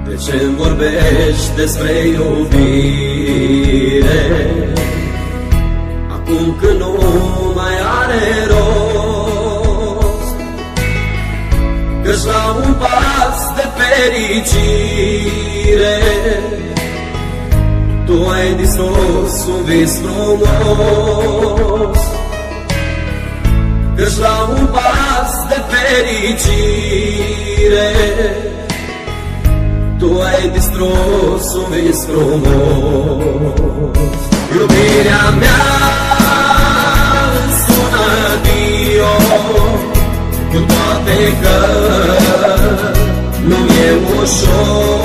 De ce-mi vorbești despre iubire acum când nu mai are rost? Căci la un pas de fericire tu ai distrus un vis frumos. Căci la un pas de fericire tu ai distrus un vis frumos. Iubirea mea sună dio, cu toate că nu-mi e ușor.